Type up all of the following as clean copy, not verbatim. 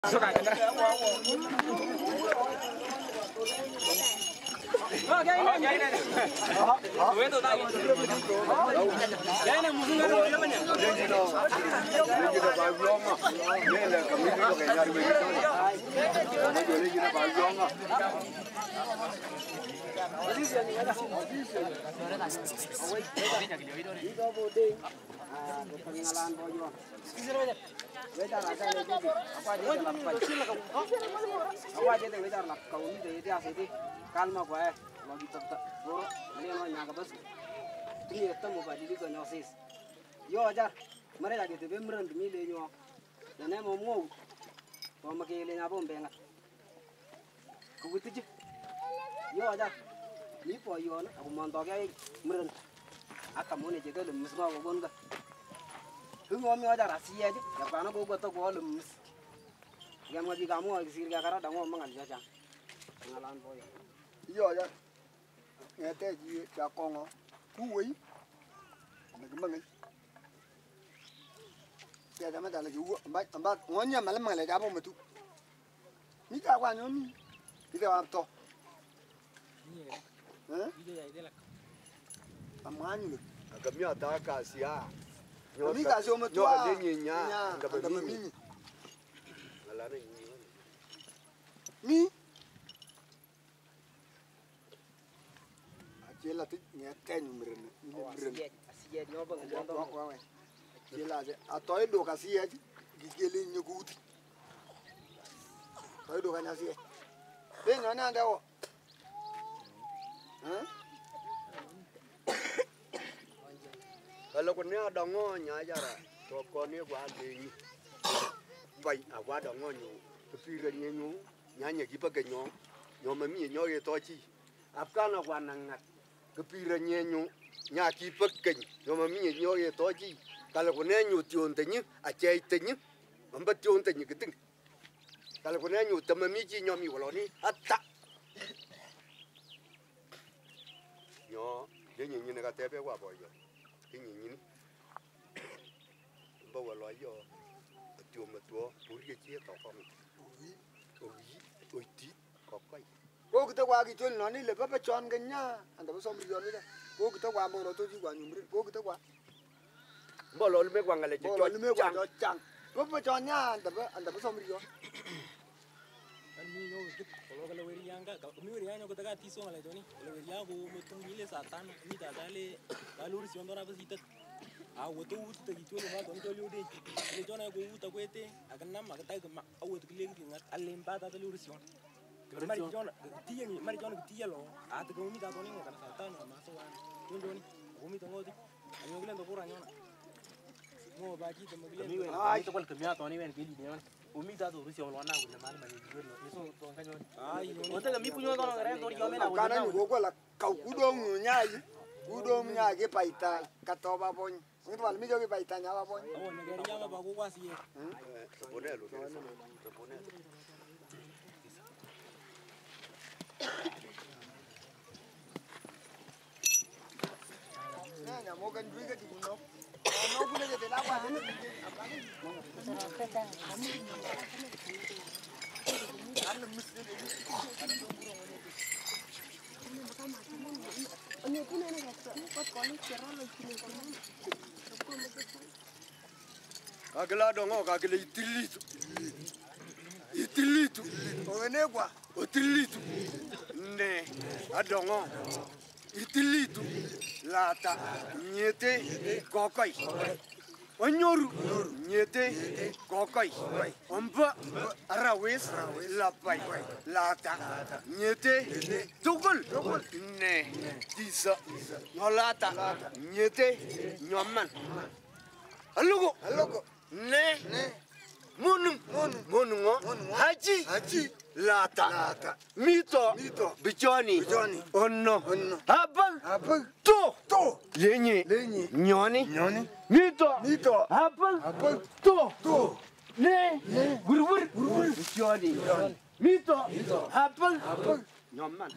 Calma qua, lo di tutta, loro, lei non è bas. Tu mi stiamo facendo con noi sis. Io già, ma era che ti vembran di mille io. Non è mo mo. Come che le na bombe nga. Ku ti. Io già. Ni po io na, aku mando ga mren. Aka mo ne je ga lemus ma go gonga. Tu mo mi ada rahasia je, ya kana go to go lemus. Yang mau kamu sir ga kara dango mangal jaja. Ngalan boy. Yo ya, ngete ji cha kongo, kuwi, nagmang. Ya dama dala ju, amba ngonya malam ngale jabo metu. Ni ka kwa nyomi. Ide wa to. Ide ya ide la. Amani. Agamia ta kasia. Ni ka so metu. Yo le nya, ngaba mimi. Ala ni. Mi Jela tu nyata numeren. Asia dia bang jondo. Jela je atoy do kasia je gigele nyuguti. Toy do kana sia. Be ngana dawo. Kalau ko ne adongo nya jara to ko ne kwa de. Bai agwa dongo nyu. Pire nyenyu nya nya gipagenyo. Nyo mami nyo ye tochi. Apkana kwa nangat. Kepira nyenyu nyaki pekeny yo mami nyo ye toji kala ko nenyu tiontenyu achei tenyu mamba tiontenyu kiting kala ko nenyu tamami ji nyomi woloni atta yo yenyu ni ka tebe wa boyo yenyu ni mba wolo yo tio matwo puri chi to ko oiti kokai Ko kita kwa kichol nani le papa chon genya anda bosom rion le ko kita kwa mo to ji kwa nyumri ko kita kwa mbolo lume kwa ngale cho chang papa chon nya anda bosom rion Ani yo git kalau weri yanga mi weri yanga ko taga tiso ngale joni kalau weri yago metu mile satan mi da dale balur si ondora basita a woto wutu ta gitole ma don joli ode le jona go wuta kwete aganna ma ta ma awot kileng ngat alemba ta lur si on mari jona tiya ni mari jona tiya lo a ta go mi da doni ngata satan ma so wan don joni go mi to ngodi ani nglen to pura nyona mo ba ki to nglen Ai to kol kemia to ni wen kili ni umi ta to rusi on wana go mal mani no eso to kanyo ai o te mi punyo to ngare to yo mena kana ni go la kau kudong nyai kudong nya ge paita katoba bon ngi wal mi jogi paita nya ba bon oh negeri ya ba go kwasi bonelo nya mo kan duiga di no no gune ge la ba ne ana misli Kagela dongo kagela itilitu onegwa otilitu ne adongo itilitu lata nyete kokoi onyoru nyete kokoi omba arawes lapai lata nyete tugul ne tisa nyolata nyete nyoman alugo ne munungo haji lata mito bichoni onno abang to lenye nyoni mito abang to ne wur bichoni mito abang nyoman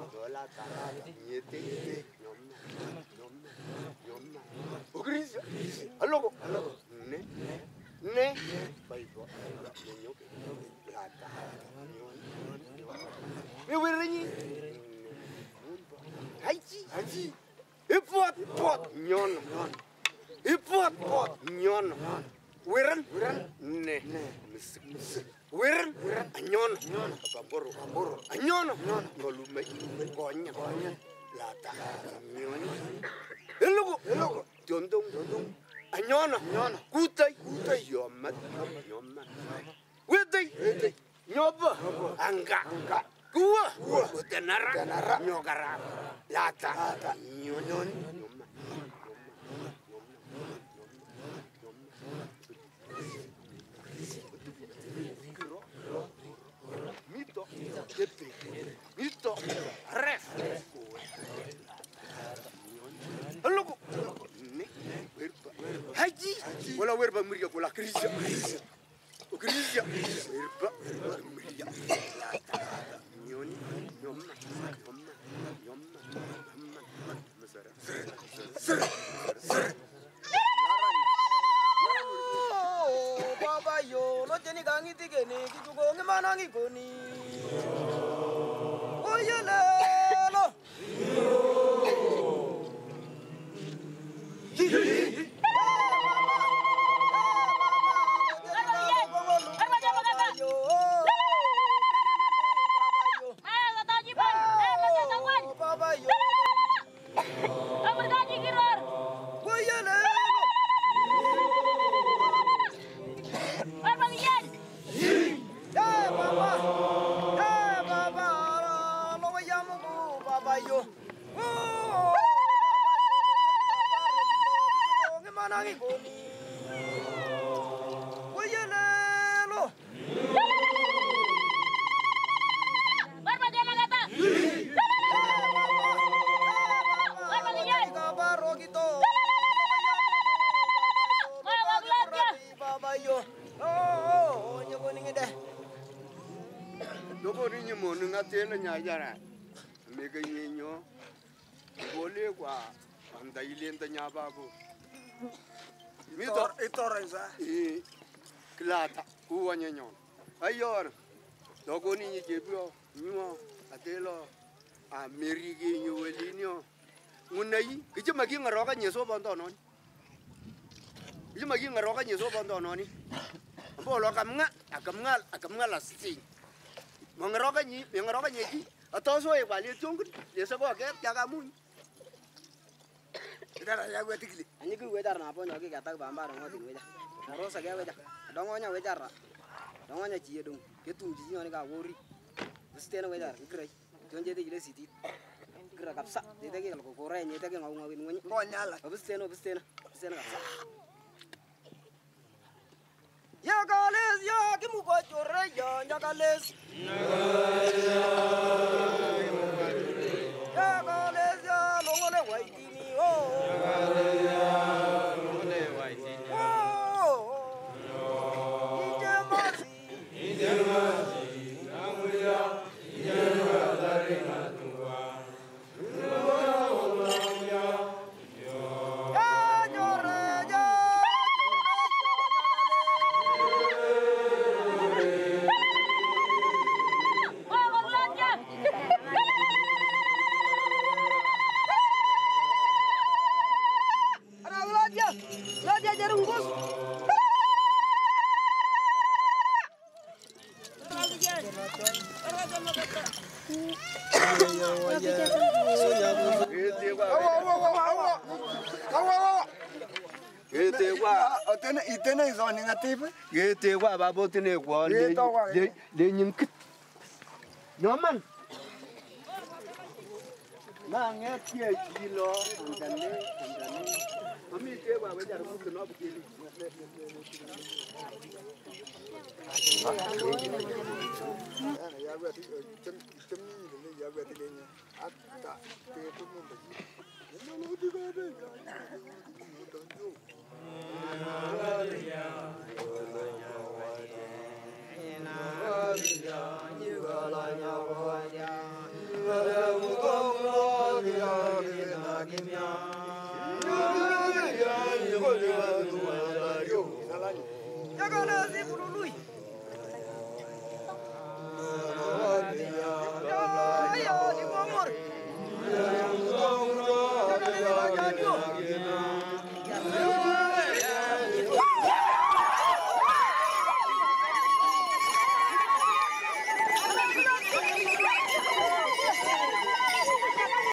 Dola ta. Nyete. Nyomna. Ogris. Allo. Ne. Bai do. Nyok. La ta. Mi wirini. Haji. Ipot. Nyon. Ipot. Nyon. Wiran. Ne. Wiran. Nyon. Kaboro. Nyon. Ngolume. Gonya. Lata. Nyon. Elugo. Jondong. Nyon. Kutai. Yomat. Wedai. Nyoba. Angga. Gua. Tenara. Nyogara. Lata. Nyon. Mito. Ref. Halo. Haji. Wala werba muriya kula krisia. Werba muriya. Nyoni. Nyomma. Masara. Baba yo, lo jeni gangi tigeni, kitu ko ngemanangi koni. Oyele lo. Baba yo. Tela nyajara mega nyenyo bole kwa anda ilenda nyababo Itorenza. Klata kuwa nyenyo ayor dogo ni nyebio nyuo atelo a merigi nyuelinio ngunai kichima kingaroka nyeso bondo non kichima kingaroka nyeso bondo noni bolo akamnga la sing Mengeroka nyi atau so balik tunggu dia sebab ke jaga mun. Kita dah jaga tikli. Ani ku wejar na ponyo ki kata bamba ro ngoti wejar. Ro sa ge wejar. Dongonya wejar ra. Dongonya ji dong. Ke tum ji ni ka wori. Bistena wejar krai. Jonje de gile siti. Kira kapsa. De de ko kore ni de ngau ngawin ngoni. Ngonyala. Bistena kapsa. Ya gales ya kimu ko chore ya gales. Ya gales ya longole waitini oh. Itena is on negative. Gete wa babo tene kwa le nyinkit. Nyoman. Na ngetie kilo andane. Mami te wa wejar ku no bukili. Ya wa ti chemi ni ya wa ti lenya. Atta te tu mun ba. No di ga de. Hallelujah. Jakob na si bulului.